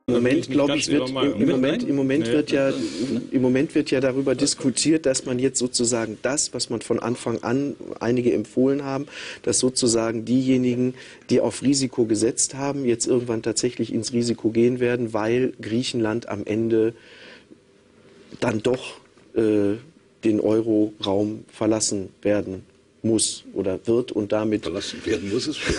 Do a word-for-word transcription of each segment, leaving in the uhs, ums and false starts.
Im Moment, glaube ich, wird, im, im Moment, im Moment wird ja, im Moment wird ja darüber diskutiert, dass man jetzt sozusagen das, was man von Anfang an einige empfohlen haben, dass sozusagen diejenigen, die auf Risiko gesetzt haben, jetzt irgendwann tatsächlich ins Risiko gehen werden, weil Griechenland am Ende dann doch äh, den Euro-Raum verlassen werden muss oder wird und damit... Verlassen werden muss es schon.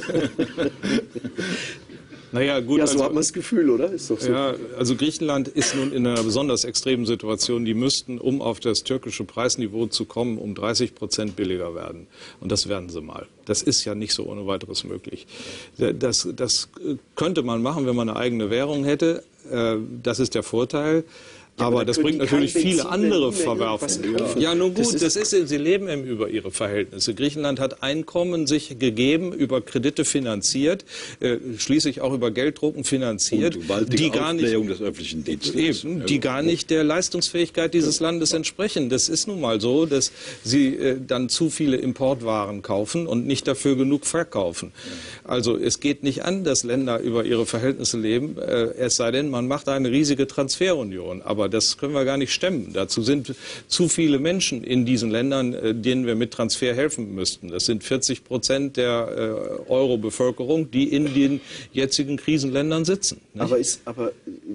Naja, gut, ja, so also, hat man das Gefühl, oder? Ist doch so. Ja, also Griechenland ist nun in einer besonders extremen Situation. Die müssten, um auf das türkische Preisniveau zu kommen, um dreißig Prozent billiger werden. Und das werden sie mal. Das ist ja nicht so ohne weiteres möglich. Das, das könnte man machen, wenn man eine eigene Währung hätte. Das ist der Vorteil. Ja, aber, aber das bringt natürlich viele andere Verwerfungen. Ja, nun gut, das ist, das ist, sie leben eben über ihre Verhältnisse. Griechenland hat Einkommen sich gegeben, über Kredite finanziert, äh, schließlich auch über Gelddrucken finanziert, die gar nicht, des öffentlichen Dienstes. Eben, die gar nicht der Leistungsfähigkeit dieses Landes entsprechen. Das ist nun mal so, dass sie äh, dann zu viele Importwaren kaufen und nicht dafür genug verkaufen. Also es geht nicht an, dass Länder über ihre Verhältnisse leben, äh, es sei denn, man macht eine riesige Transferunion. Aber das können wir gar nicht stemmen. Dazu sind zu viele Menschen in diesen Ländern, denen wir mit Transfer helfen müssten. Das sind vierzig Prozent der äh, Euro-Bevölkerung, die in den jetzigen Krisenländern sitzen. Nicht? Aber, ist, aber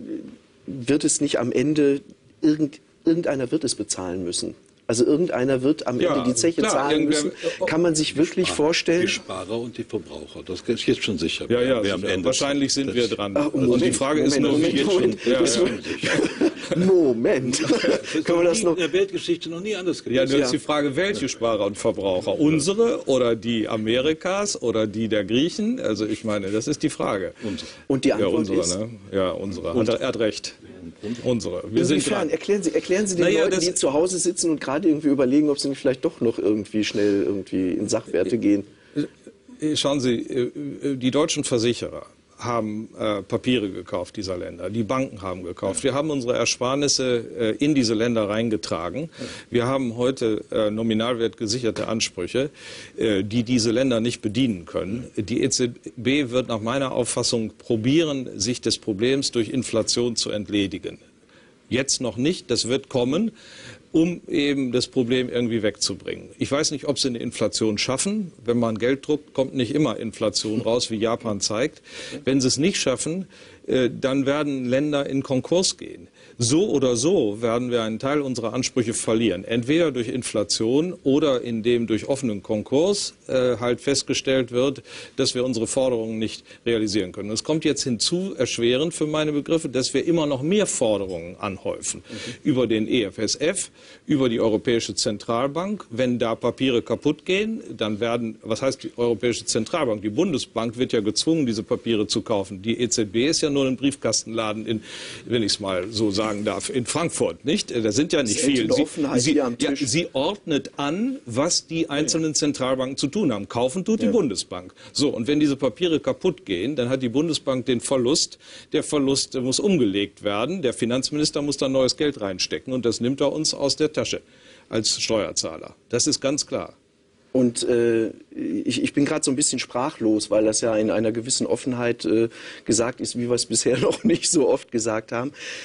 wird es nicht am Ende, irgend, irgendeiner wird es bezahlen müssen? Also irgendeiner wird am Ende ja, die Zeche klar, zahlen müssen. Kann man sich wirklich Sparer, vorstellen? Die Sparer und die Verbraucher, das ist jetzt schon sicher. Ja, ja, wer am Ende wahrscheinlich sind wir dran. Ach, Moment, und die Frage Moment, ist nur, Moment, wie jetzt Moment, schon... Ja, ja. Moment. Können wir das noch? In der Weltgeschichte noch nie anders gewesen. Ja, nur ist die Frage, welche Sparer und Verbraucher? Unsere oder die Amerikas oder die der Griechen? Also ich meine, das ist die Frage. Unsere. Und die Antwort ja, unsere, ist? Ne? Ja, unsere. Unsere. Er hat recht. Unsere. Wir Inwiefern? sind dran. Erklären Sie, erklären Sie den naja, Leuten, die zu Hause sitzen und gerade irgendwie überlegen, ob sie nicht vielleicht doch noch irgendwie schnell irgendwie in Sachwerte gehen. Schauen Sie, die deutschen Versicherer haben äh, Papiere gekauft dieser Länder. Die Banken haben gekauft. Wir haben unsere Ersparnisse äh, in diese Länder reingetragen. Wir haben heute äh, nominalwertgesicherte Ansprüche, äh, die diese Länder nicht bedienen können. Die E Z B wird nach meiner Auffassung probieren, sich des Problems durch Inflation zu entledigen. Jetzt noch nicht, das wird kommen, um eben das Problem irgendwie wegzubringen. Ich weiß nicht, ob sie eine Inflation schaffen. Wenn man Geld druckt, kommt nicht immer Inflation raus, wie Japan zeigt. Wenn sie es nicht schaffen, dann werden Länder in Konkurs gehen. So oder so werden wir einen Teil unserer Ansprüche verlieren. Entweder durch Inflation oder indem durch offenen Konkurs äh, halt festgestellt wird, dass wir unsere Forderungen nicht realisieren können. Es kommt jetzt hinzu, erschwerend für meine Begriffe, dass wir immer noch mehr Forderungen anhäufen. Mhm. Über den E F S F, über die Europäische Zentralbank. Wenn da Papiere kaputt gehen, dann werden, was heißt die Europäische Zentralbank? Die Bundesbank wird ja gezwungen, diese Papiere zu kaufen. Die E Z B ist ja nur ein Briefkastenladen in, wenn ich es mal so sage, darf, in Frankfurt, nicht? Da sind ja nicht viele. Sie, sie, ja, sie ordnet an, was die einzelnen Zentralbanken zu tun haben. Kaufen tut die ja. Bundesbank. So, und wenn diese Papiere kaputt gehen, dann hat die Bundesbank den Verlust. Der Verlust muss umgelegt werden. Der Finanzminister muss da neues Geld reinstecken und das nimmt er uns aus der Tasche als Steuerzahler. Das ist ganz klar. Und äh, ich, ich bin gerade so ein bisschen sprachlos, weil das ja in einer gewissen Offenheit äh, gesagt ist, wie wir es bisher noch nicht so oft gesagt haben.